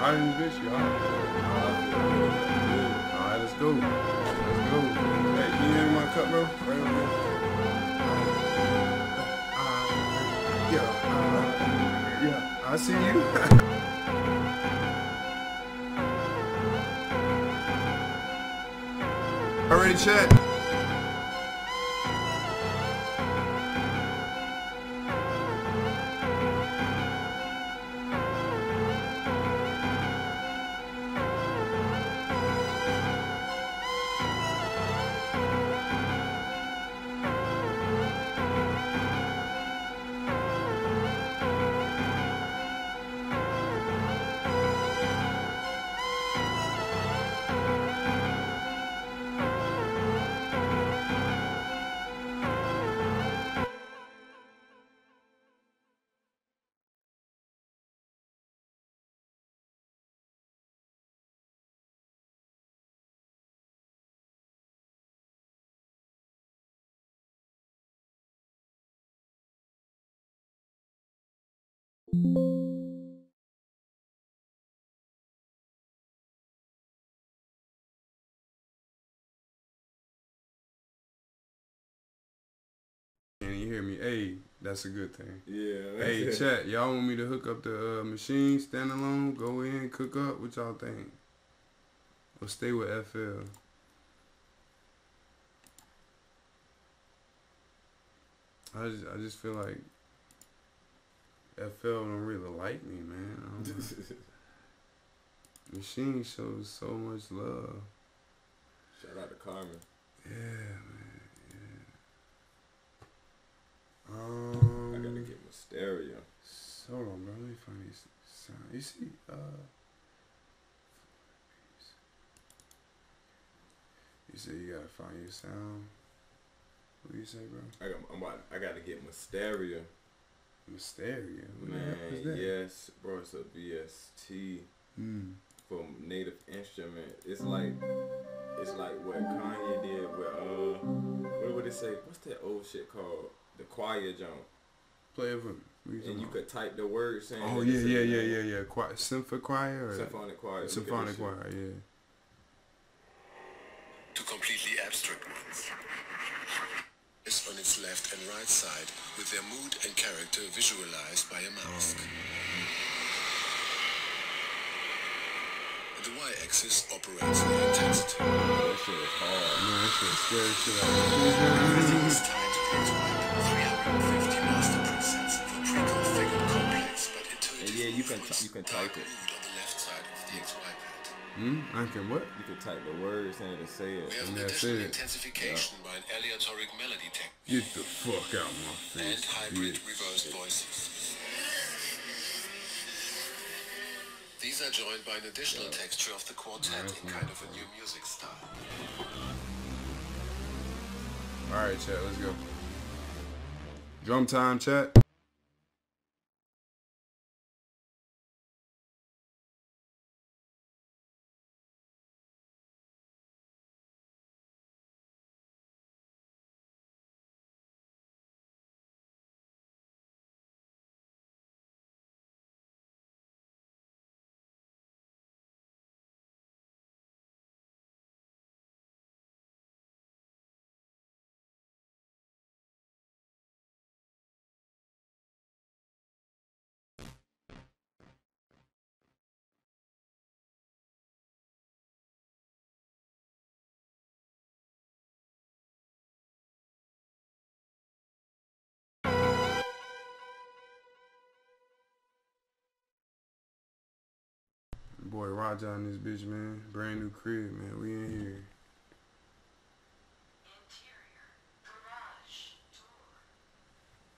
hot in this bitch? You hot? Alright, let's go. Let's go. Hey, can you hand me my cup, bro? Right over there. Yeah, I see you. Already chat. Can you hear me? Hey, that's a good thing. Yeah. Hey, chat, y'all want me to hook up the machine standalone? Go in, cook up? What y'all think? Or stay with FL? I just feel like FL don't really like me, man. I don't know. Machine shows so much love. Shout out to Carmen. Yeah, man. Yeah. I gotta get my stereo. Hold on, bro. Let me find these sound. You see, you said you gotta find your sound. What do you say, bro? I gotta get my stereo. Mysteria. What Man, the hell is that? yes, bro. It's a VST from Native Instrument. It's like what Kanye did with what would it say? What's that old shit called? The choir jump. Play it for me. And you could type the words saying. Oh yeah. Choir, symphonic choir. Or Symphonic choir. Symphonic choir. Yeah. To completely abstract ones. Is on its left and right side with their mood and character visualized by a mouse. The y-axis operates the intensity. That shit is hard. Man, that shit scary shit out. Everything is tied to the X-Wipe. 350 master presets for pre-configured complex but intuitive. And yeah, you can type it. Mood on the left side of the X-Wipe. I can what? You can type the words and it'll say it. We have And an that's additional it. intensification by an aleatoric melody technique Get the fuck out my and face. hybrid bitch. reversed voices. These are joined by an additional texture of the quartet in kind of a new music style. Alright, chat, let's go. Drum time, chat. Boy, Raja on this bitch, man. Brand new crib, man. We in here. Interior garage door.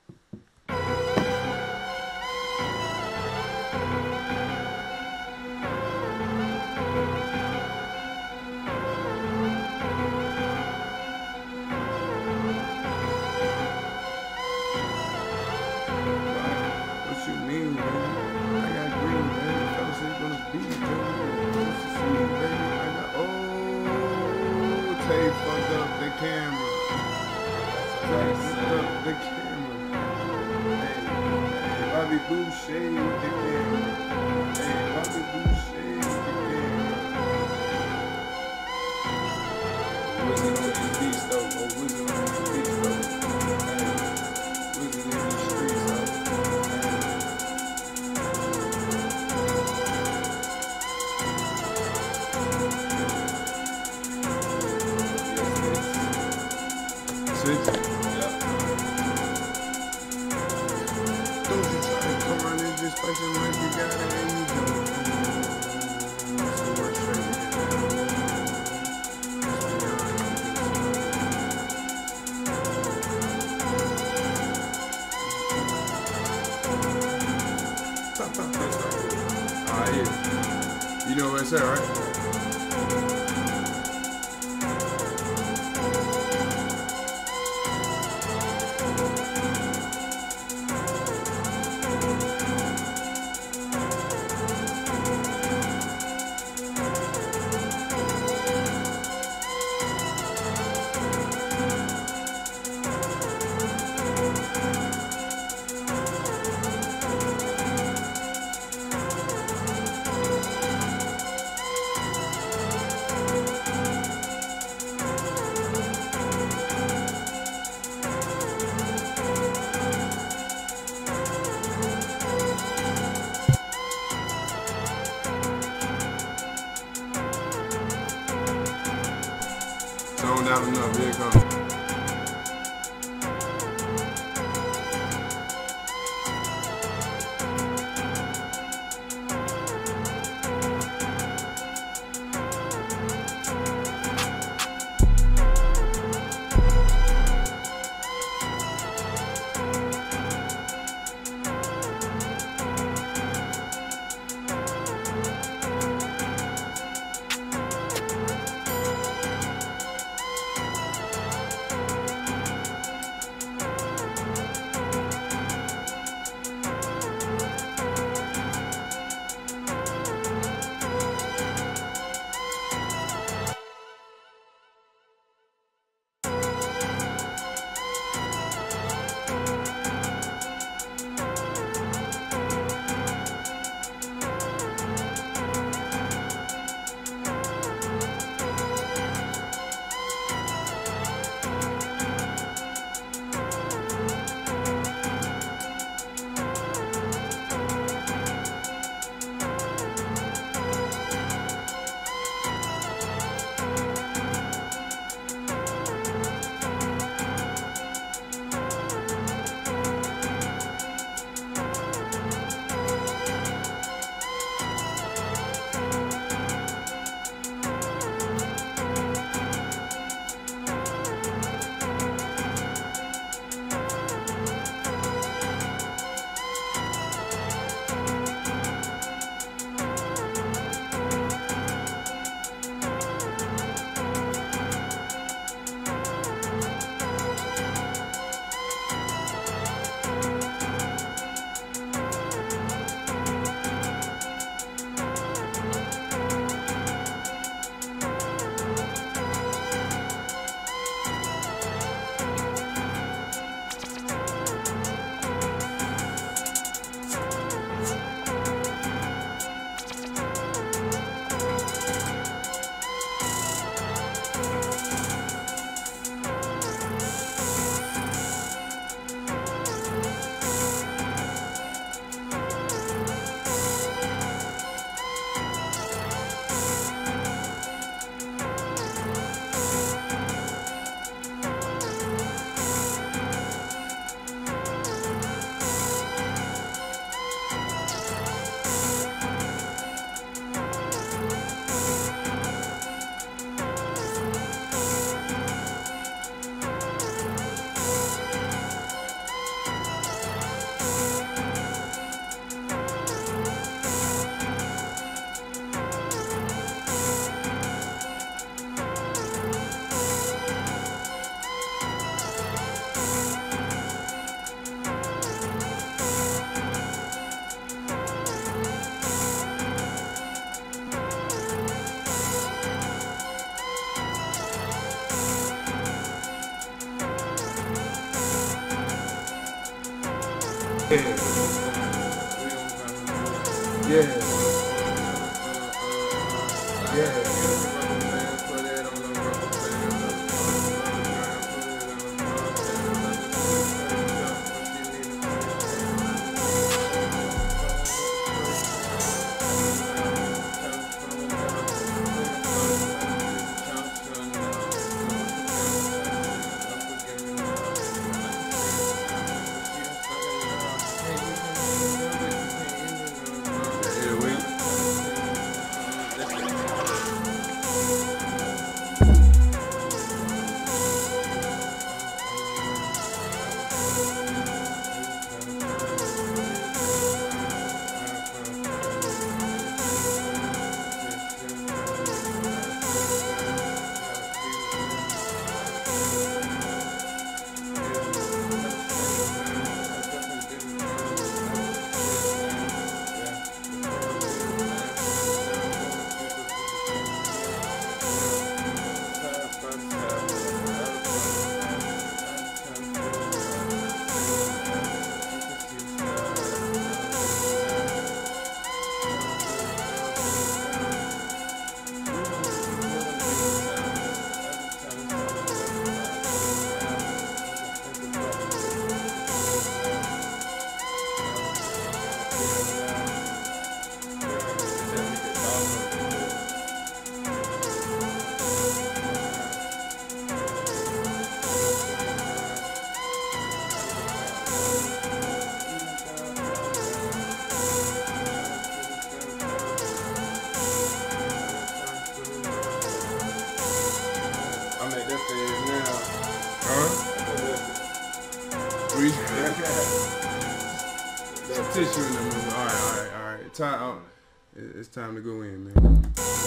What you mean, man? I got green, man. Fellowship gonna be, baby. What's the scene, baby? I got, oh. Flexing like you got it and you don't. So we're straight to get that. Yeah. You know what I said, right? Tone down enough, here it comes. stitch you in the mood. All right. Time. It's time to go in, man.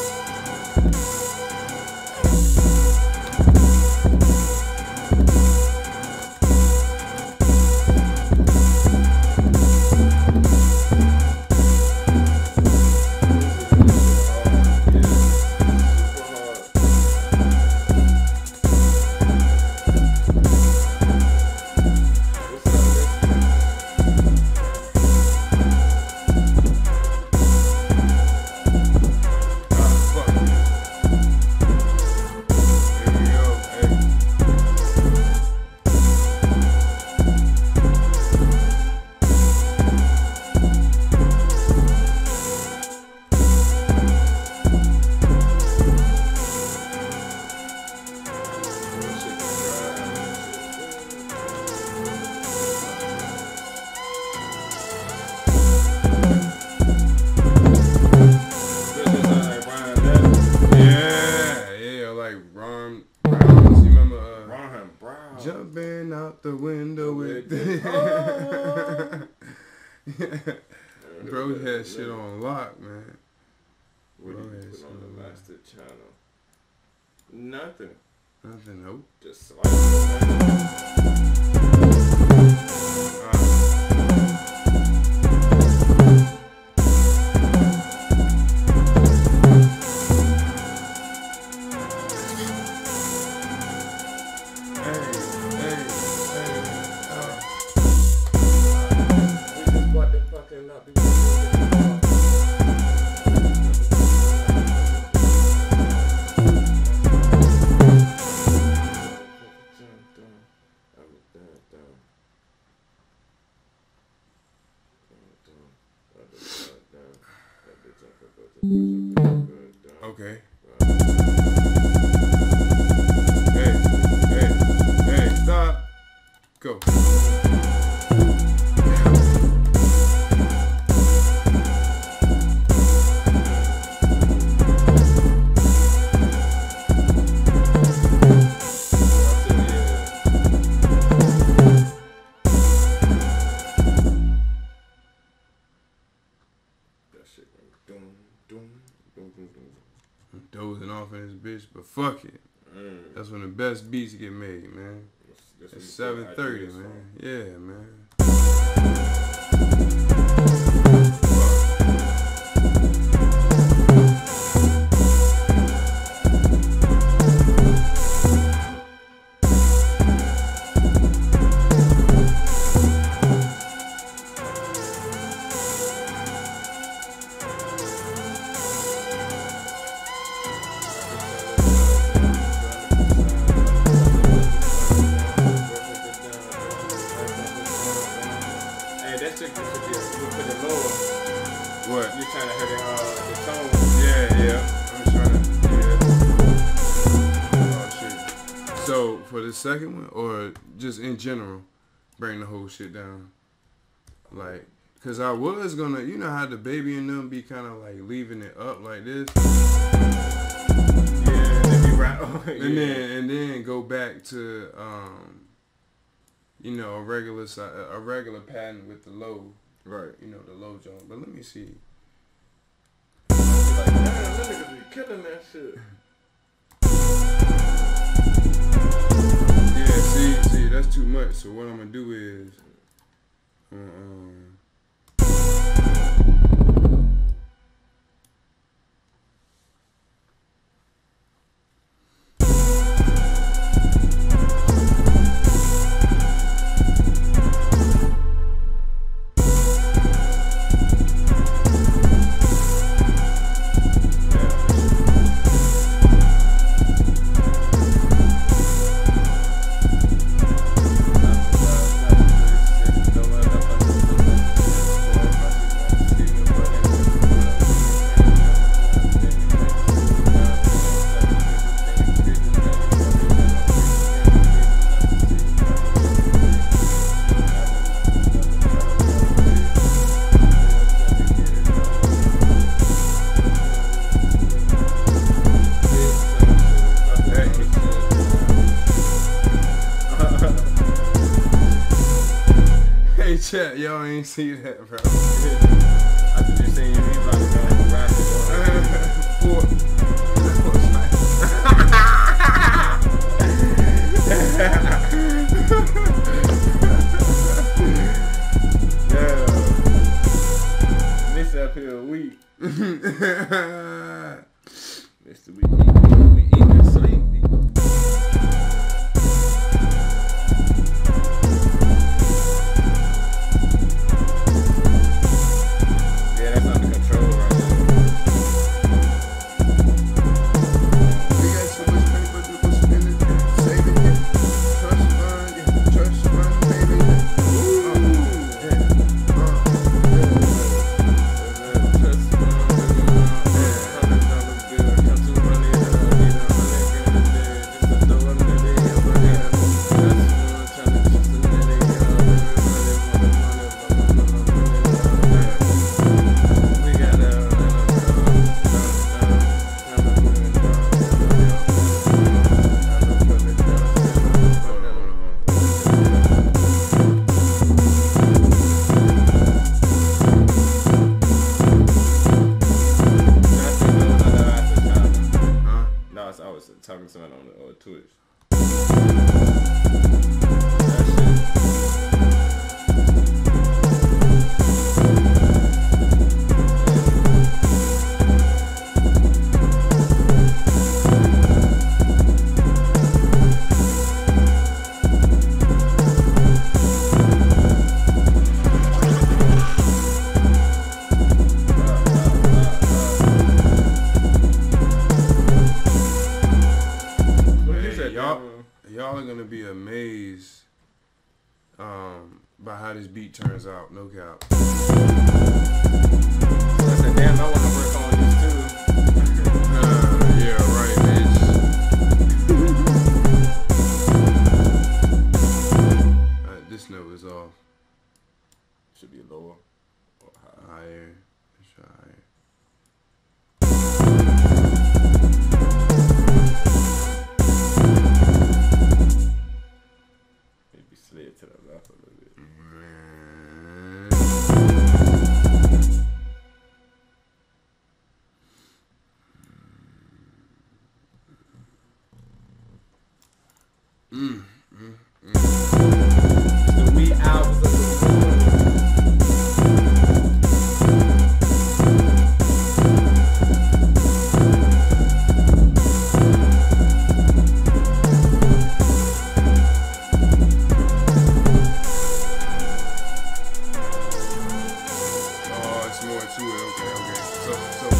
Jumping out the window with Bro had shit on lock, man. What do you put on the master channel? Nothing. Nothing, nope. Just slice. Okay. Hey, stop. Go. Dozing off in this bitch, but fuck it. That's when the best beats get made, man. It's 7:30, man. Yeah, man. What? You're trying to hit the tone. Yeah. I'm trying to, Oh, shit. So, for the second one, or just in general, bring the whole shit down? Like, because I was gonna, you know how the baby and them be kind of like leaving it up like this? Yeah, they be right. And then go back to, you know, a regular pattern with the low. Right. You know, the low joint. But let me see. Like, damn, that nigga be killing that shit. Yeah, see, that's too much. So what I'm gonna do is, Chat, y'all ain't see that, bro. I just seen you about to rap Yeah. This up here weak. Mr. We eating sleep. Yeah, that's under control right now. We got so much paper to go spend it, saving it, trust fund, baby. I was talking to someone on Twitch. Y'all are gonna be amazed by how this beat turns out. No cap. So I said, damn, I want to work on this too. Yeah, right, bitch. This note is off. Should be lower or Higher. Let's try higher. maybe slid to the left a little bit. The wee hours of the morning. Oh, it's more to it. Okay. So.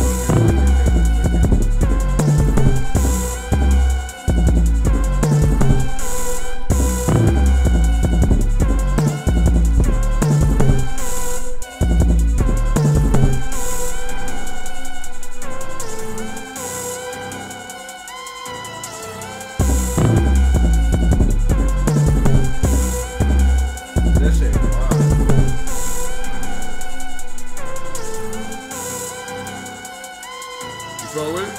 That shit wild. You fuck with it?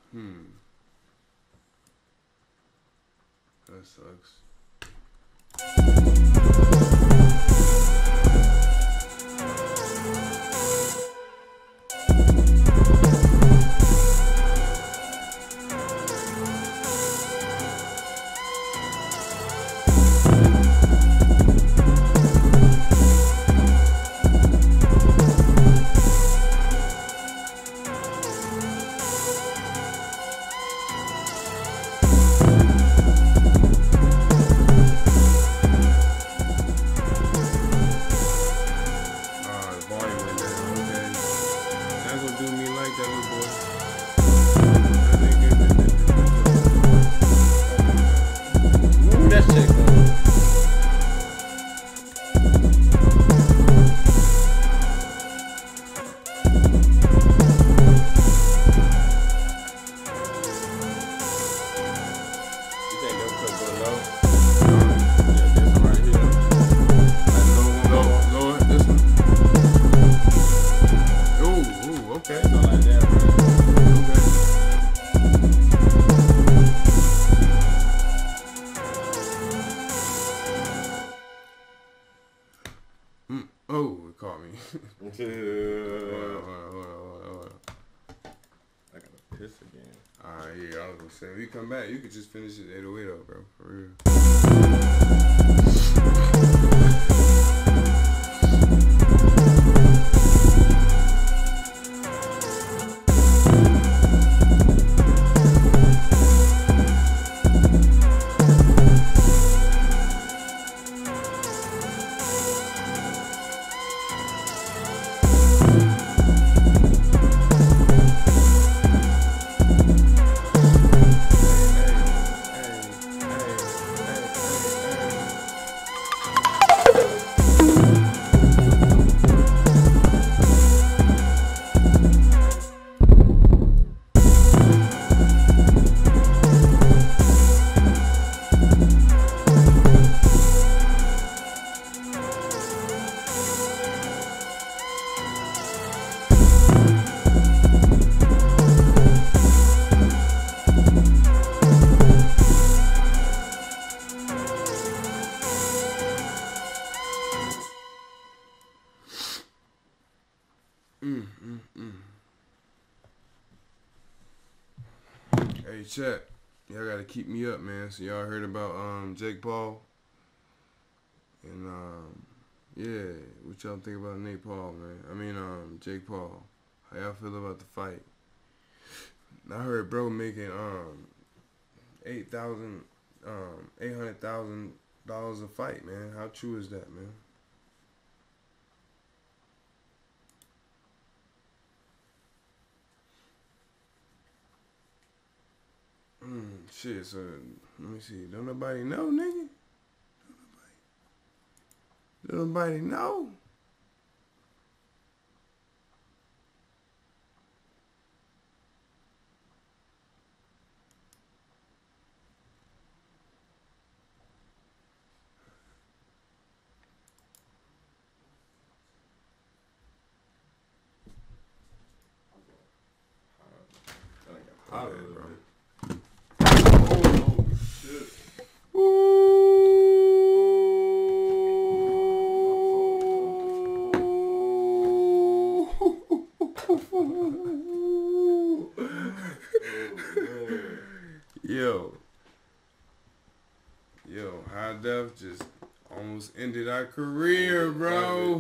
That sucks. Oh, it caught me. Hold on. I gotta piss again. Alright, yeah, I was gonna say, when you come back, you could just finish it 808 up, bro. For real. Hey, chat. Y'all gotta keep me up, man. So y'all heard about Jake Paul? And yeah, what y'all think about Nate Paul, man? I mean Jake Paul. How y'all feel about the fight? I heard bro making $800,000 a fight, man. How true is that, man? Shit, so let me see. Don't nobody know, nigga? Don't nobody know? Hot, Yeah, bro. Yo, High Def just almost ended our career, bro.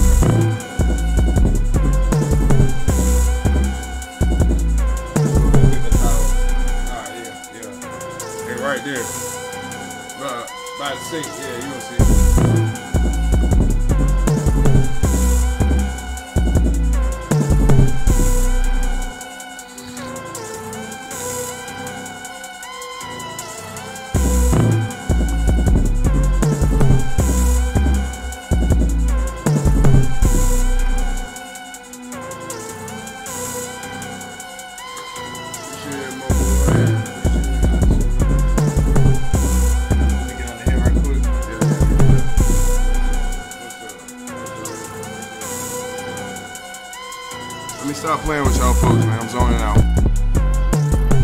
Right there. By the sink, yeah, you gonna see it. Let me stop playing with y'all folks, man. I'm zoning out.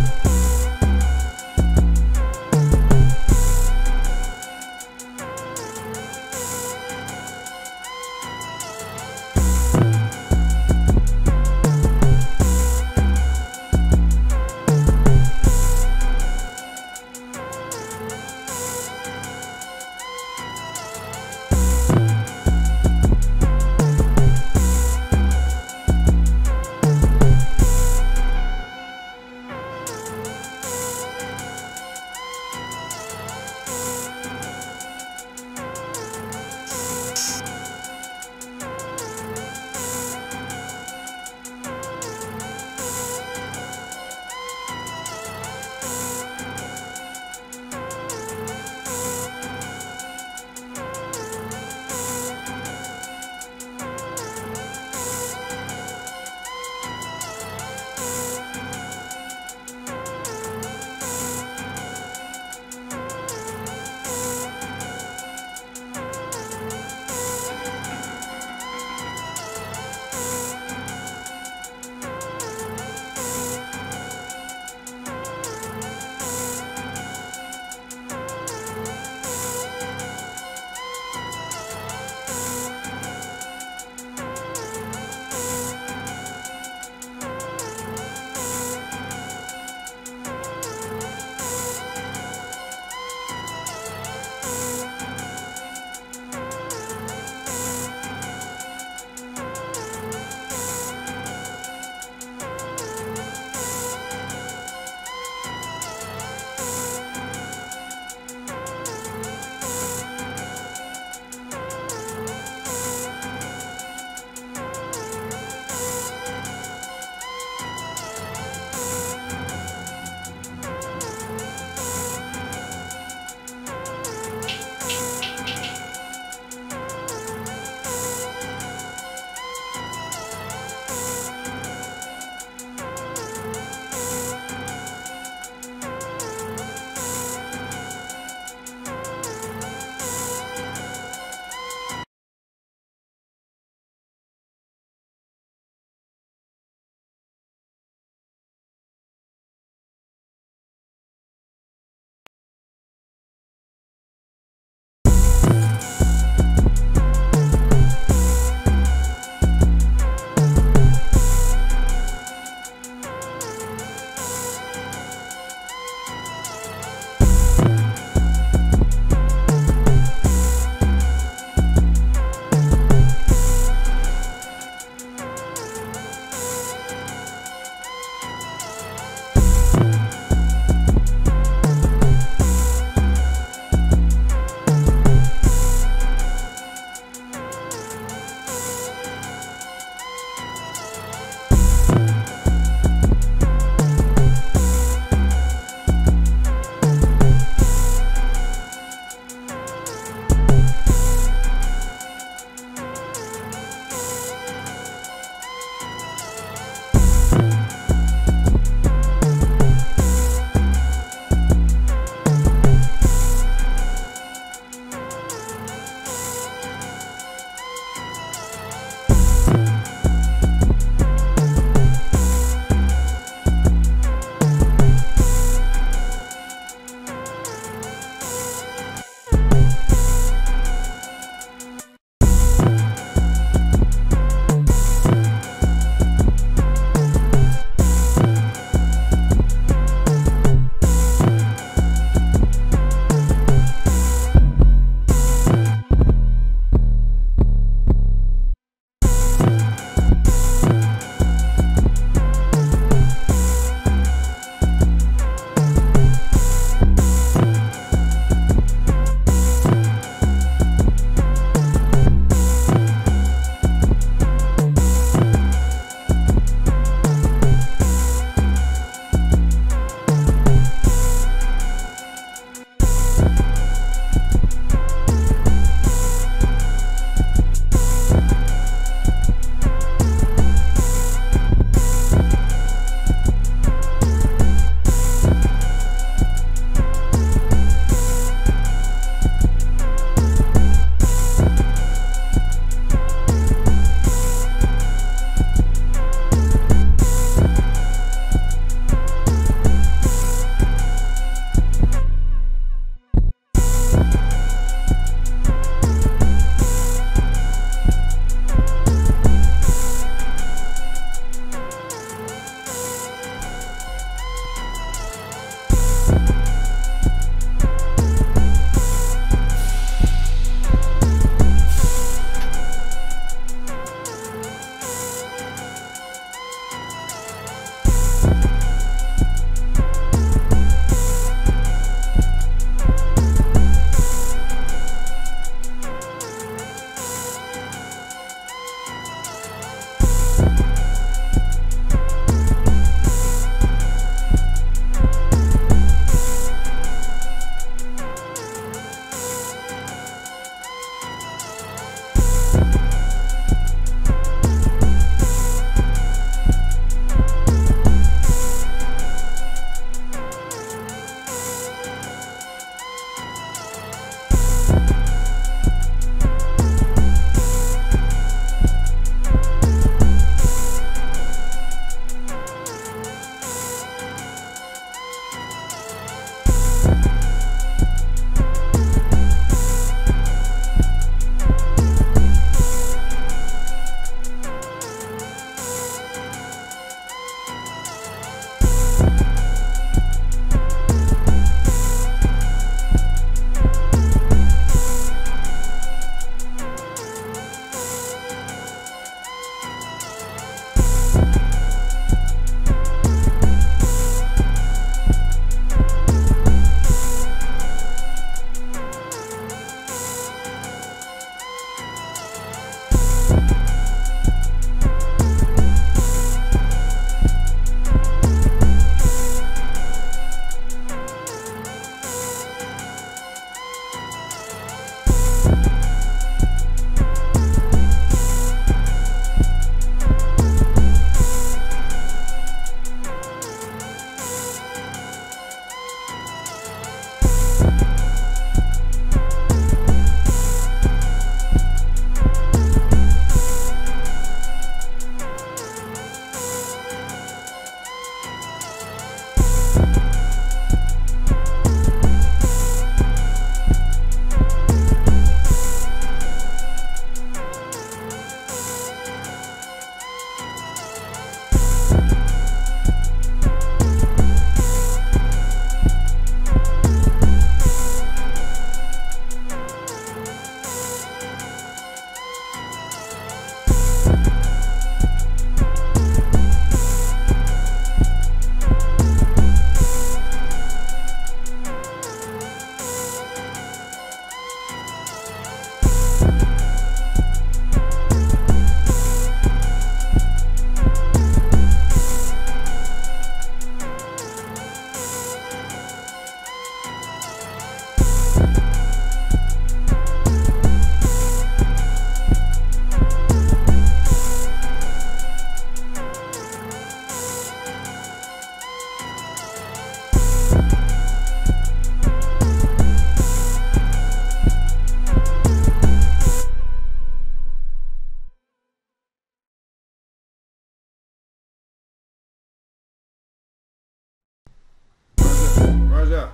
Raja.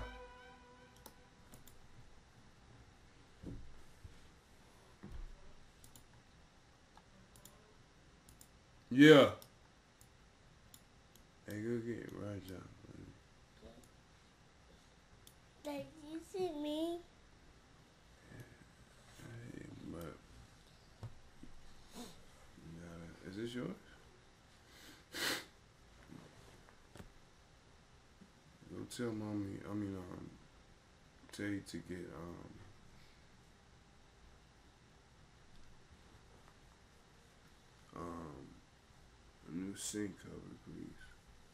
Yeah. Hey, go get Raja. Did you see me? Hey, but is this yours? Go tell mommy. Tell you to get a new sink cover, please.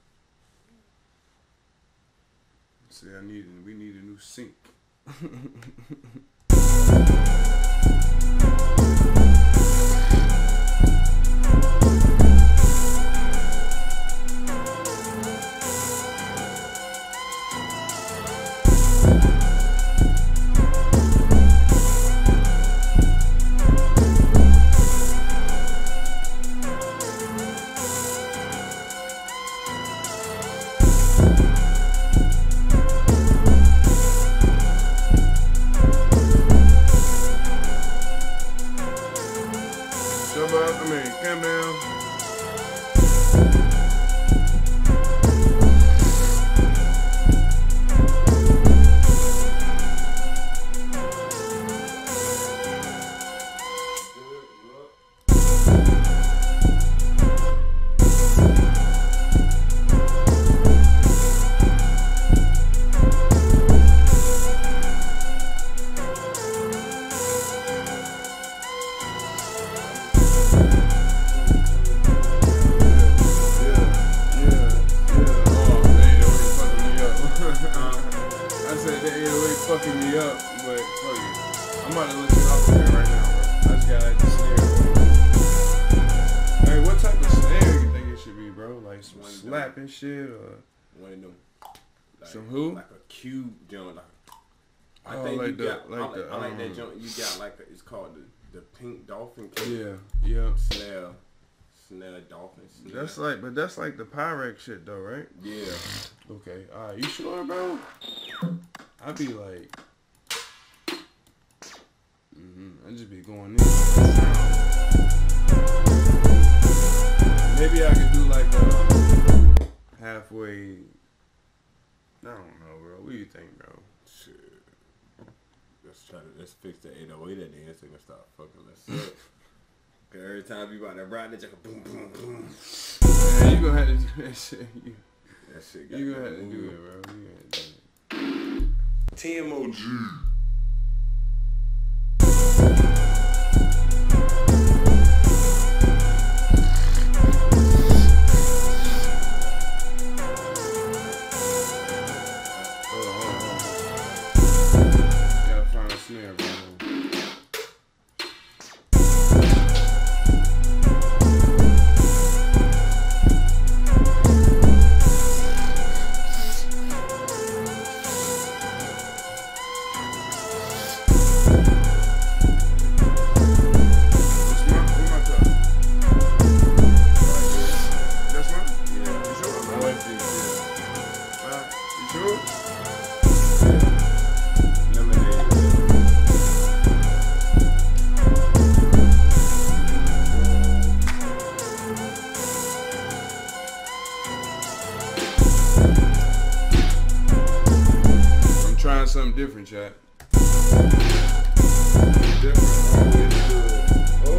Say we need a new sink. Campbell. Fucking me up, but fuck it. I'm about to listen up on it right now, bro. I just got the snare. Hey, what type of snare you think it should be, bro? Like some slapping shit or one of them? Like, some who? Like a cube joint. Like, I oh, think like you the, got. like I the, like that joint. You got like it's called the Pink Dolphin. Yeah. Snare dolphin. Snare. That's like the Pyrex shit though, right? Yeah. Okay. Alright, you sure, bro? I be like, I just be going in. Maybe I could do like a halfway. I don't know, bro. What do you think, bro? Shit. Let's fix the 808 at the end so we can start fucking. Let's see. Cause every time you about to ride it, just go boom, boom, boom. Yeah, you gonna have to do that shit. That shit You gonna have to do it, bro. You gonna have to do it. TMOG. Hold on. Gotta find a snare, bro. Something different, chat. Different, always good. Oh.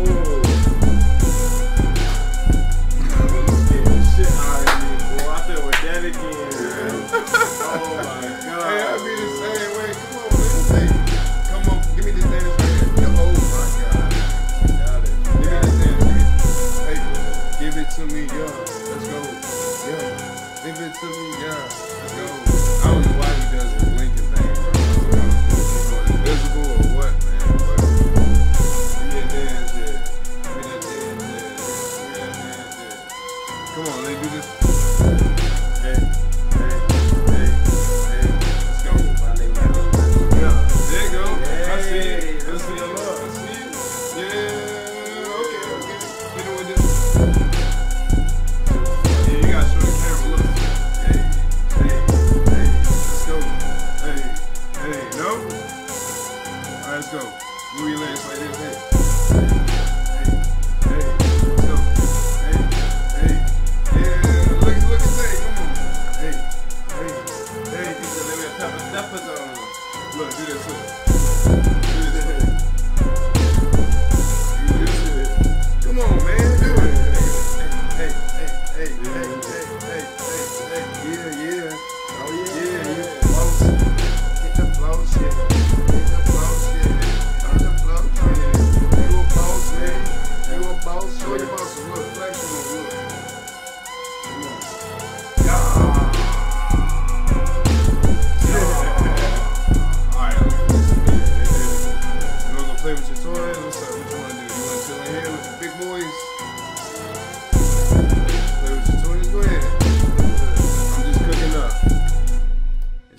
Let's get this shit out of here, boy. I said with that again, man. Oh my god. Hey, I be the same way. Come on, give me this dance right here. Oh my god. Got it. Give me this dance. Hey, give it to me, yeah. Let's go. Yeah. Give it to me, yeah. Let's go. I don't know why he does the blinking thing, bro. Invisible or what, man? But give me that dance, yeah. Give me that dance, yeah. Give me that dance, yeah. Come on, let's do this. Hey. Let's go. Yeah, there you go. I see it. I see it. I see it. Yeah, okay. Hit it with this. Yeah, you gotta show the camera. Look. Hey. Let's go.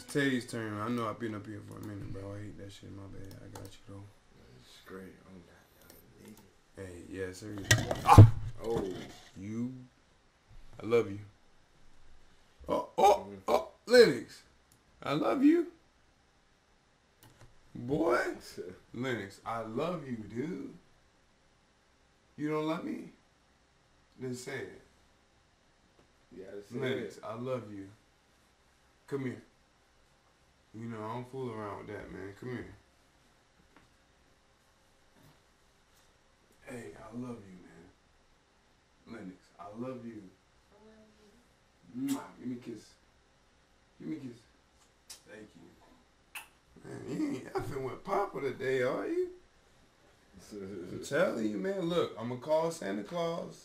Tay's turn. I know I've been up here for a minute, bro. I hate that shit. My bad. I got you though. It's great. I'm not Hey, yes, sir. Oh. You. I love you. Oh, Lennox. I love you. Boy. Lennox, I love you, dude. You don't love me? Then say it. You gotta say Lennox, it. I love you. Come here. You know, I don't fool around with that, man. Come here. Hey, I love you, man. Lennox, I love you. Mwah. Give me a kiss. Give me a kiss. Thank you. Man, you ain't effing with Papa today, are you? I'm telling you, man. Look, I'm going to call Santa Claus.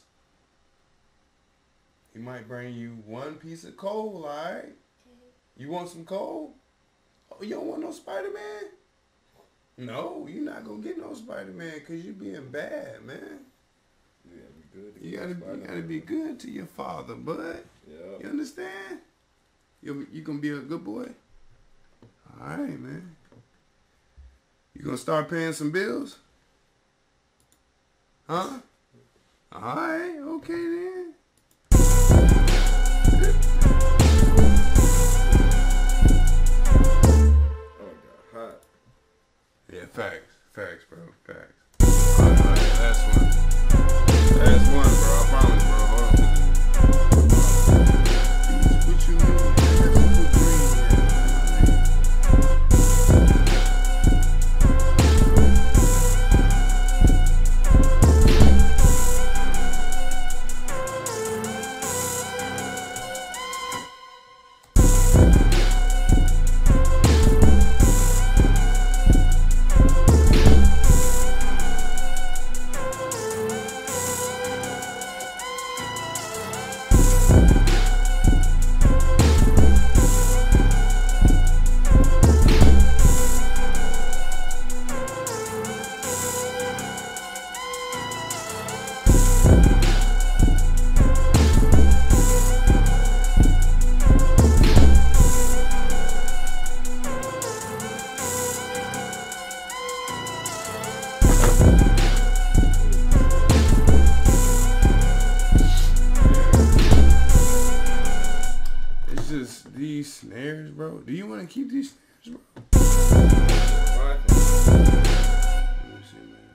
He might bring you one piece of coal, all right? You want some coal? Oh, you don't want no Spider-Man? No, you're not going to get no Spider-Man because you're being bad, man. You gotta be good to your father, bud. Yeah. You understand? You gonna be a good boy? Alright, man. You gonna start paying some bills? Huh? Alright, okay then. Oh, God, hot. Yeah, facts, bro, facts. Alright, last one. Last one, bro. I promise, bro. Hold on. What you mean? These snares, bro. Do you want to keep these snares, bro? Right. Let me see, man.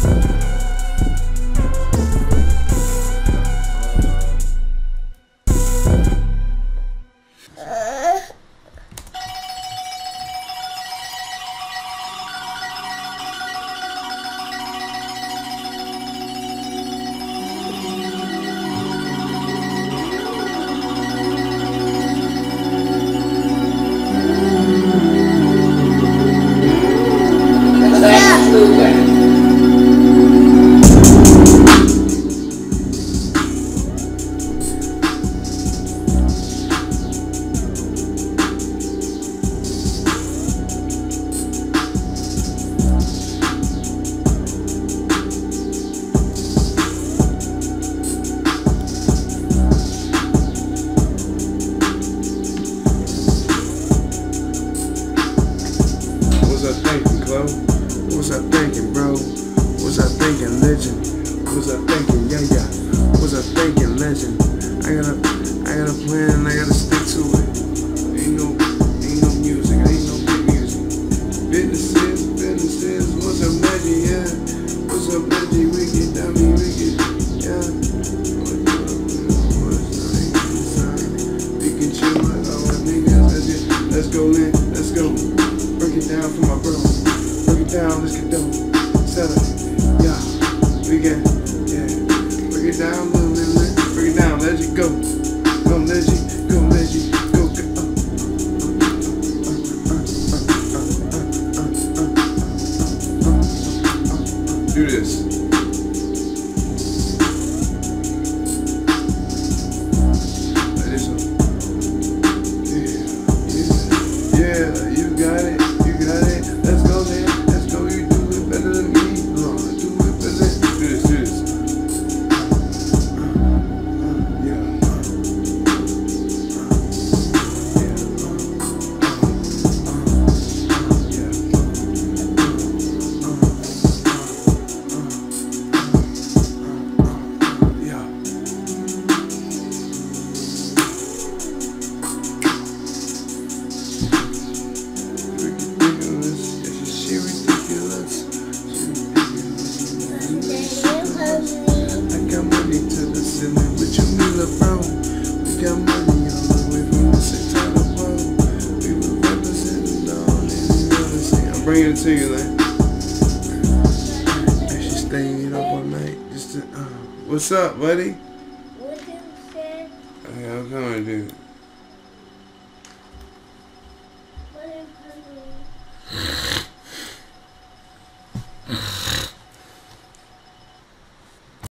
What's I thinking, Chloe? What's I thinking, bro? What's I thinking, legend? What's I thinking, yeah? What's I thinking, legend? I got a plan and I gotta stick to it. Ain't no music, ain't no big music. Businesses, what's up, legend, yeah? What's up, legend? Wicked, dummy, wicked, yeah. We can chill like our niggas, that's it. Let's go, Lynn, let's go. Break it down for my bro. Break it down, let's get down. Settle it, yeah. We got, yeah. Break it down, little bit, break it down, let it go. Go, let it, go, let it, go, go. Do this. Let this up. Yeah, you got it. Let's go, man. Let's go. You do it better than me. Do it better than. Do this. Yeah. it to you, like. She's staying up all night. Just to, what's up, buddy? What you said? Hey, I'm coming, dude.